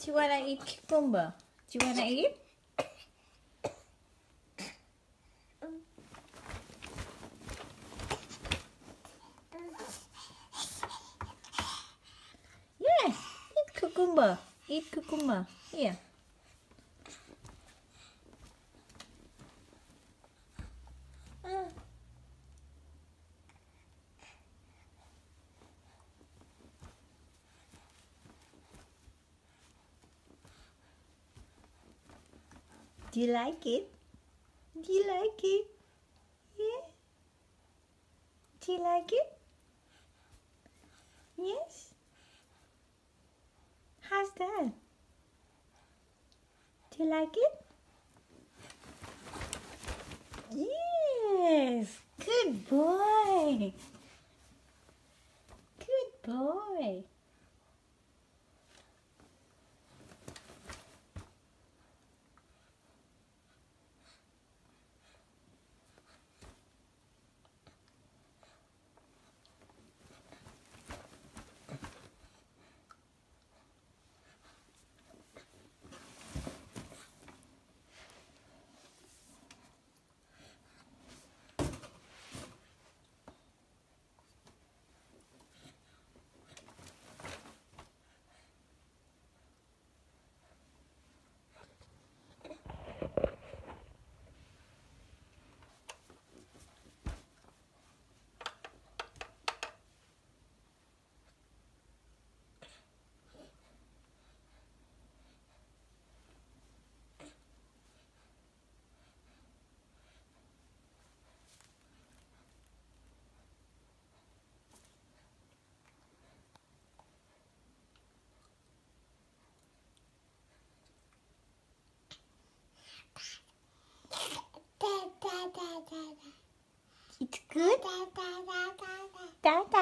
Do you want to eat cucumber? Do you want to eat? Yeah, eat cucumber. Eat cucumber. Here. Do you like it? Do you like it? Yeah? Do you like it? Yes? How's that? Do you like it? Yes! Good boy! Good boy! It's good? Da, da.